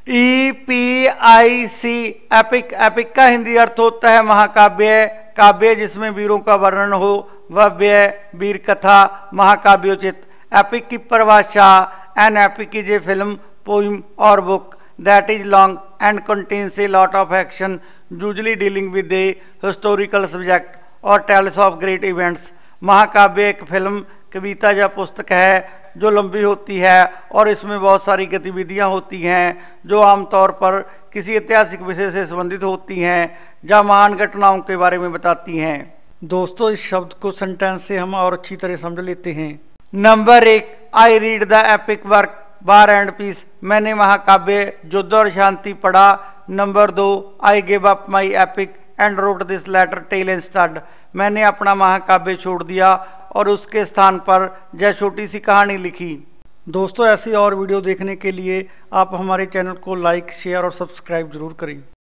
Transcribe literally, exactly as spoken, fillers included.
E P I C epic. Epic का हिंदी अर्थ होता है महाकाव्य। काव्य जिसमें वीरों का वर्णन हो वह व्यय, वीर कथा, महाकाव्योचित। एपिक की परिभाषा, an epic is a film, poem और book that is long and contains a lot of action usually dealing with a historical subject और टेल्स ऑफ ग्रेट इवेंट्स। महाकाव्य एक फिल्म, कविता या पुस्तक है जो लंबी होती है और इसमें बहुत सारी गतिविधियां होती हैं जो आमतौर पर किसी ऐतिहासिक विषय से संबंधित होती हैं या महान घटनाओं के बारे में बताती हैं। दोस्तों, इस शब्द को सेंटेंस से हम और अच्छी तरह समझ लेते हैं। नंबर एक, I read the epic work War and Peace. मैंने महाकाव्य युद्ध और शांति पढ़ा। नंबर दो, I give up my epic and wrote this letter tell instead. मैंने अपना महाकाव्य छोड़ दिया और उसके स्थान पर यह छोटी सी कहानी लिखी। दोस्तों, ऐसी और वीडियो देखने के लिए आप हमारे चैनल को लाइक, शेयर और सब्सक्राइब जरूर करें।